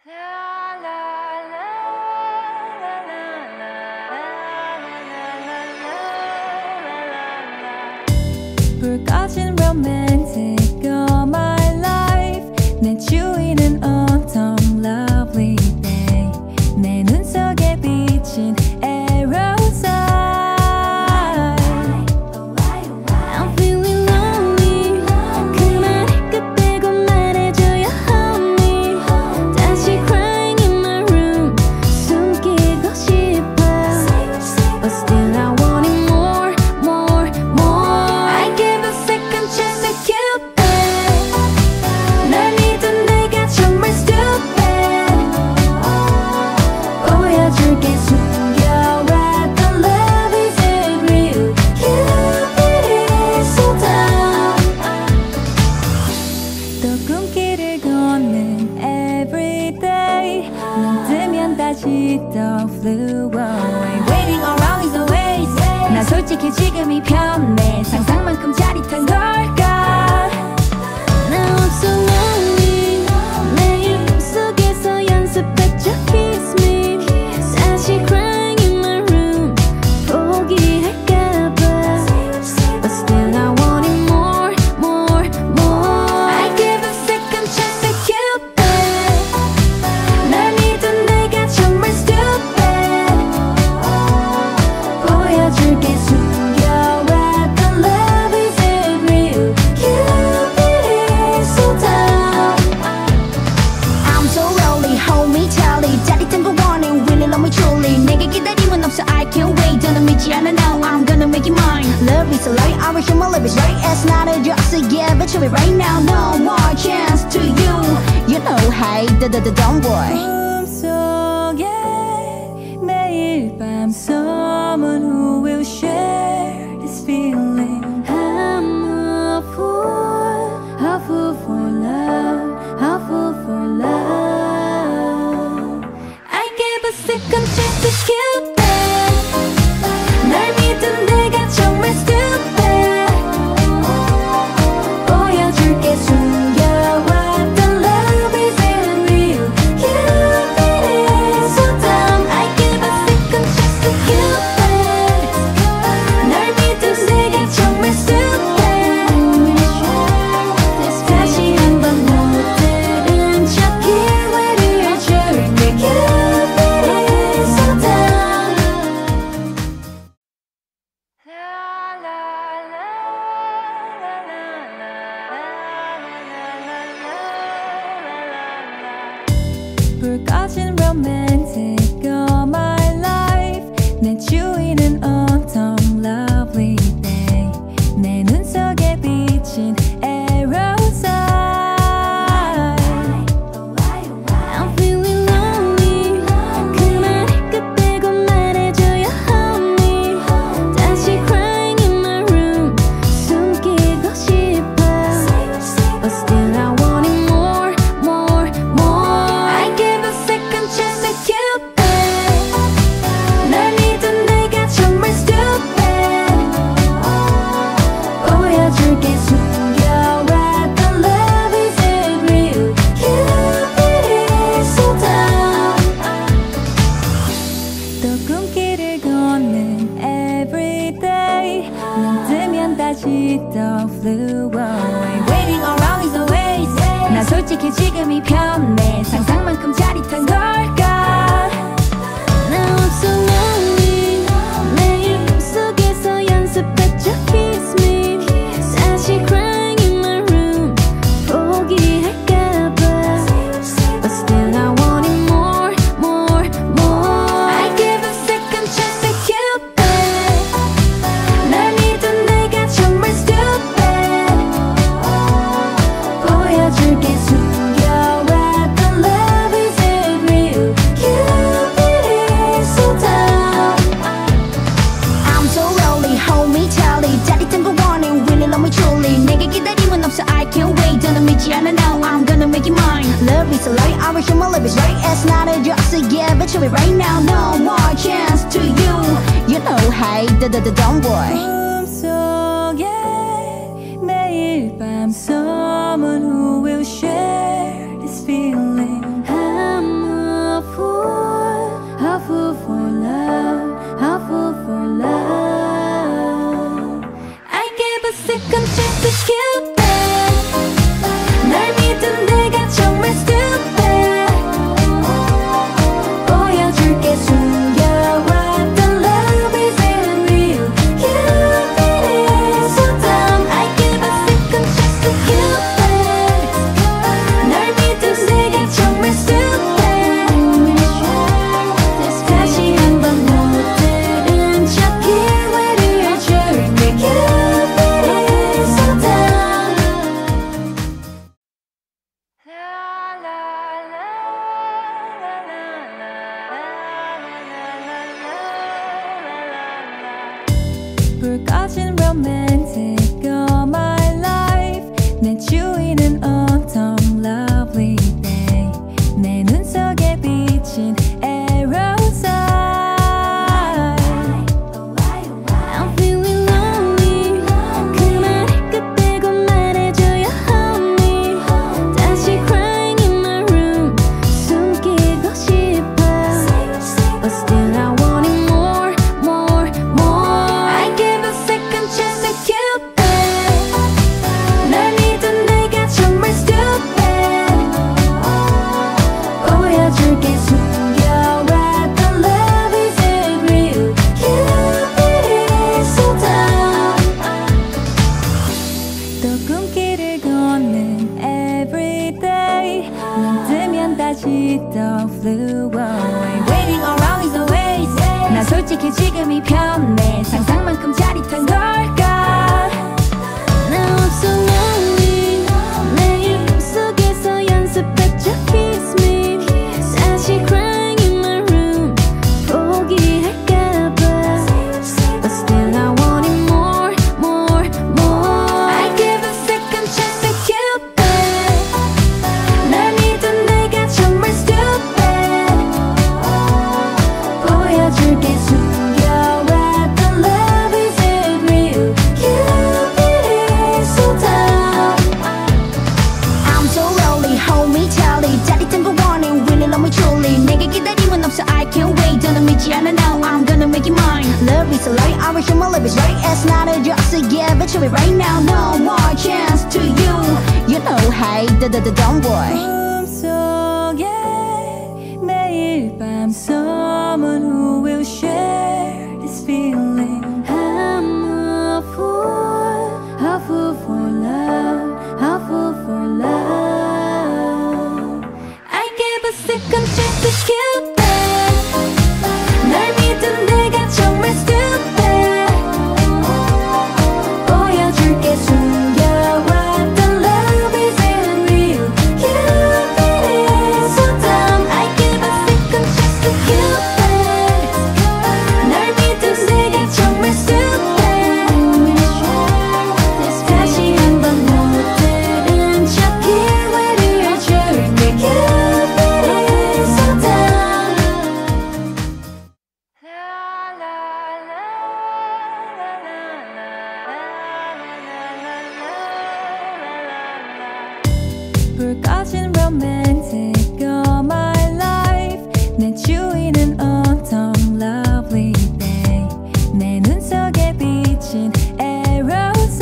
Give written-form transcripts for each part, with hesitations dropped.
불 꺼진 romantic all my life 내 주위는 autumn lovely day 내 눈 속에 비친 arrow sign I'm feeling lonely 그 말을 끝내고 말해줘요 honey 다시 crying in my room 숨기고 싶어 But still I want it more, more, more I give a second chance to Cupid 날 믿은 내가 정말 stupid 보여줄게 숨겨왔던 love isn't real Cupid is so dumb 또 꿈길을 걷는 everyday 눈 뜨면 다시 또 flew away Waiting around is a waste 난 솔직히 지금이 편해 상상만큼 짜릿한 걸까 Now I'm so lonely 매일 꿈속에서 연습했죠 kiss me 다시 crying in my room 포기할까봐 But still I want it more, more, more I give a second chance to Cupid 날 믿은 내가 정말 stupid 보여줄게 숨겨왔던 love isn't real Cupid is so dumb I'm so lonely, hold me tightly 짜릿한 거 원해, really love me truly 내게 기다림은 없어, I can't wait 더는 믿지 않아 now, I'm gonna make it mine Love is a lie, I wish my love is right It's not a joke, so yeah, but tell me right now No more chance to you You know, hey, don't worry 꿈속에 매일 밤 someone who will share this feeling I'm a fool for love, a fool for love I give a second chance to Cupid 날 믿은 내가 정말 stupid 보여줄게 숨겨왔던 love isn't real Cupid is so dumb I give a second chance to Cupid 날 믿은 내가 정말 stupid 다시 한번 못 들은 척 기회를 줄게 Cupid is so dumb 불 꺼진 romantic all my life 내 주위는 autumn lovely day 내 눈 속에 비친 arrow sign I'm feeling lonely 그 말을 끝내고 말해줘요 honey 다시 crying in my room 숨기고 싶어 But still I want it more, more, more I give a second chance to Cupid 날 믿은 내가 정말 stupid 보여줄게 숨겨왔던 love isn't real Cupid is so dumb 또 꿈길을 걷는 everyday 눈 뜨면 다시 또 flew away Waiting around is a waste 난 솔직히 지금이 편해 상상만큼 짜릿한 걸까 Now I'm so lonely 매일 꿈속에서 연습했죠 kiss me 다시 crying in my room 포기할까봐 But still I want it more, more, more I give a second chance to Cupid 날 믿은 내가 정말 stupid 보여줄게 숨겨왔던 love isn't real Cupid is so dumb I'm so lonely, hold me tightly 짜릿한 거 원해, really love me truly 내게 기다림은 없어, I can't wait 더는 믿지 않아 now, I'm gonna make it mine Love is a lie, I wish my love is right It's not a joke, so yeah, but tell me right now No more chance to you You know, hey, don't worry 꿈속에 매일 밤 someone who will share this feeling I'm 되면 다시 또 flew away. Waiting around is always. 난 솔직히 지금이 편해. 상상만큼 짜릿한 걸까. Now I'm so lonely. 매일 꿈속에서 연습했죠 kiss me. 다시 crying in my room. 포기할까봐. But still I want it more, more, more. I give a second chance to Cupid. 날 믿은 내가 정말 stupid. 보여줄게 숨겨왔던 love is it real. Cupid is so dumb. I'm so lonely, hold me tightly. 짜릿한 거 원해, really love me truly. 내게 기다림은 없어, I can't wait. 더는 믿지 않아 now, I'm gonna make it mine. Love is a lie, I wish my love is right. It's not a joke, so yeah, but show me right now. No more chance to you. You know, hey, don't worry. 꿈속에 매일 밤 someone who will share this feeling. I'm a fool for love, a fool for love. I give a second chance to Cupid. 날 믿은 내가 정말 stupid. 보여줄게 숨겨왔던 love is it real. Cupid is so dumb. I give a second chance to Cupid. 날 믿은 내가 정말 stupid. 다시 한번 못 들은 척 기회를 줄게. Cupid is so dumb. 불 꺼진 romantic all my life. 내 주위는 autumn lovely day. 내 눈 속에 비친 aerosol.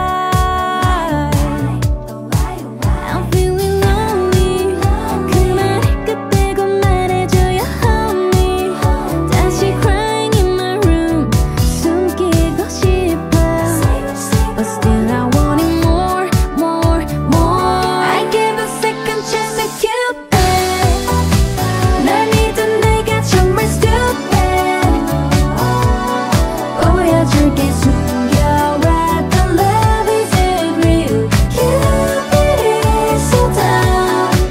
I'm feeling lonely. 그 말을 끝내고 말해줘요 honey. 다시 crying in my room. 숨기고 싶어. But still I want it more, more, more. I give a second chance to Cupid. 날 믿은 내가 정말 stupid. 보여줄게 숨겨왔던 love is it real. Cupid is so dumb.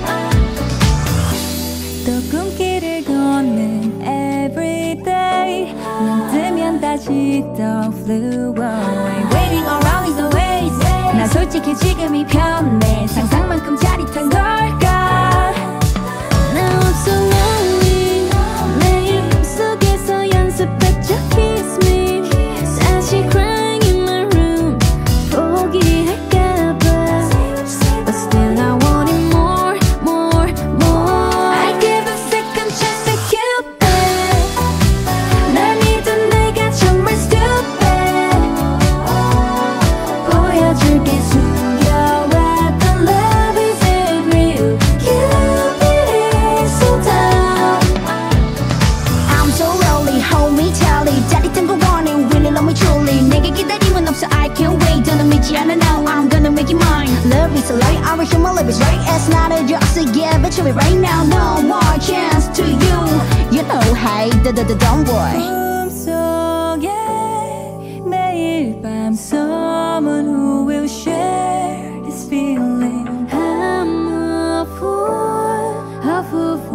또 꿈길을 걷는 everyday. 눈 뜨면 다시 또 flew away. Waiting around is always. 난 솔직히 지금이 편해. 상상만큼 짜릿한 걸까. Now I'm so lonely. 매일 꿈속에서 연습했죠 kiss me. 다시 crying in my room. 포기할까봐. But still I want it more, more, more. I give a second chance to Cupid. 날 믿은 내가 정말 stupid. 보여줄게 숨겨왔던 love is it real. Cupid is so dumb. I'm so lonely, hold me tightly. 짜릿한 거 원해, really love me truly. 내게 기다림은 없어, I can't wait. 더는 믿지 않아 now, I'm gonna make it mine. Love is a lie, I wish my love is right. It's not a joke, so yeah, but show me right now. No more chance to you. You know, hey, don't worry. 꿈속에 매일 밤 someone who will share this feeling. I'm a fool A fool for